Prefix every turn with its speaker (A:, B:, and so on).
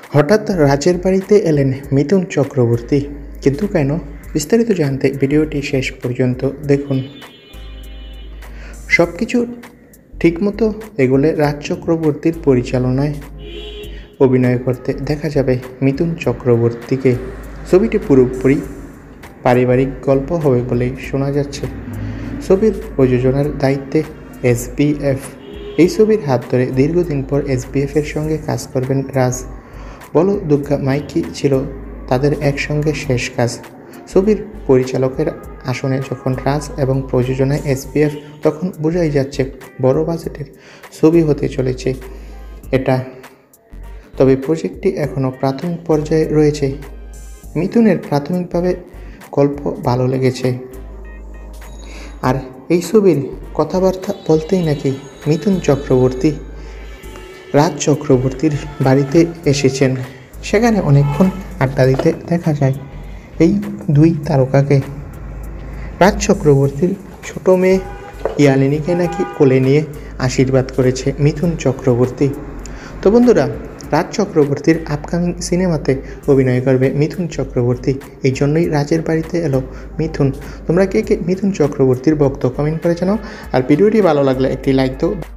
A: হঠাৎ রাজের বাড়িতে এলেন মিথুন চক্রবর্তী, কিন্তু কেন? বিস্তারিত জানতে ভিডিওটি শেষ পর্যন্ত দেখুন। সব কিছু ঠিকমতো এগোলে রাজ চক্রবর্তীর পরিচালনায় অভিনয় করতে দেখা যাবে মিথুন চক্রবর্তীকে। ছবিটি পুরোপুরি পারিবারিক গল্প হবে বলেই শোনা যাচ্ছে। ছবির প্রযোজনার দায়িত্বে SBF। এই ছবির হাত ধরে দীর্ঘদিন পর SBF-এর সঙ্গে কাজ করবেন রাজ। বলো দুর্গা মাইকি ছিল তাদের একসঙ্গে শেষ কাজ। ছবির পরিচালকের আসনে যখন রাজ এবং প্রযোজনায় SBF, তখন বোঝাই যাচ্ছে বড় বাজেটের ছবি হতে চলেছে এটা। তবে প্রজেক্টটি এখনও প্রাথমিক পর্যায়ে রয়েছে। মিথুনের প্রাথমিকভাবে গল্প ভালো লেগেছে, আর এই ছবির কথাবার্তা বলতেই নাকি মিথুন চক্রবর্তী রাজ চক্রবর্তীর বাড়িতে এসেছেন। সেখানে অনেকক্ষণ আড্ডা দিতে দেখা যায় এই দুই তারকাকে। রাজ চক্রবর্তীর ছোট মেয়ে ইয়ালিনীকে নাকি কোলে নিয়ে আশীর্বাদ করেছে মিথুন চক্রবর্তী। তো বন্ধুরা, রাজ চক্রবর্তীর আপকামিং সিনেমাতে অভিনয় করবে মিথুন চক্রবর্তী। এই জন্যই রাজের বাড়িতে এলো মিথুন। তোমরা কে কে মিথুন চক্রবর্তীর ভক্ত কমেন্ট করে জানাও। আর ভিডিওটি ভালো লাগলে একটি লাইক দাও।